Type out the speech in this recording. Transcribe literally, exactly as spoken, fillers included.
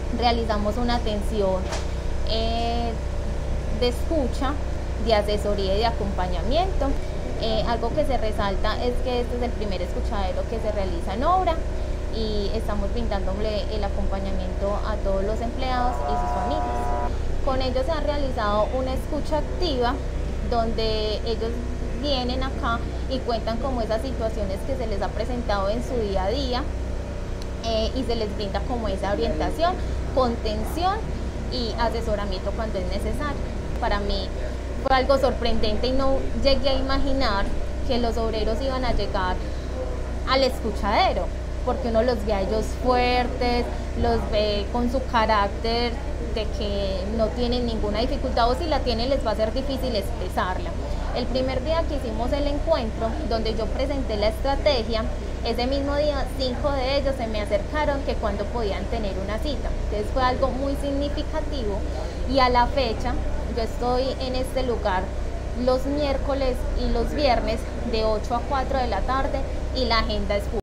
realizamos una atención eh, de escucha, de asesoría y de acompañamiento. Eh, algo que se resalta es que este es el primer escuchadero que se realiza en obra y estamos brindándole el acompañamiento a todos los empleados y sus familias. Con ellos se ha realizado una escucha activa donde ellos vienen acá y cuentan como esas situaciones que se les ha presentado en su día a día eh, y se les brinda como esa orientación, contención y asesoramiento cuando es necesario. Para mí fue algo sorprendente y no llegué a imaginar que los obreros iban a llegar al escuchadero, porque uno los ve a ellos fuertes, los ve con su carácter de que no tienen ninguna dificultad, o si la tienen les va a ser difícil expresarla. El primer día que hicimos el encuentro, donde yo presenté la estrategia, ese mismo día cinco de ellos se me acercaron que cuando podían tener una cita. Entonces fue algo muy significativo y a la fecha yo estoy en este lugar los miércoles y los viernes de ocho a cuatro de la tarde y la agenda es full.